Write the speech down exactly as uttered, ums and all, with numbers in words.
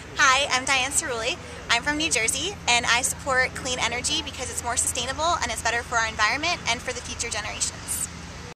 Hi, I'm Diane Cerelli. I'm from New Jersey, and I support clean energy because it's more sustainable and it's better for our environment and for the future generations.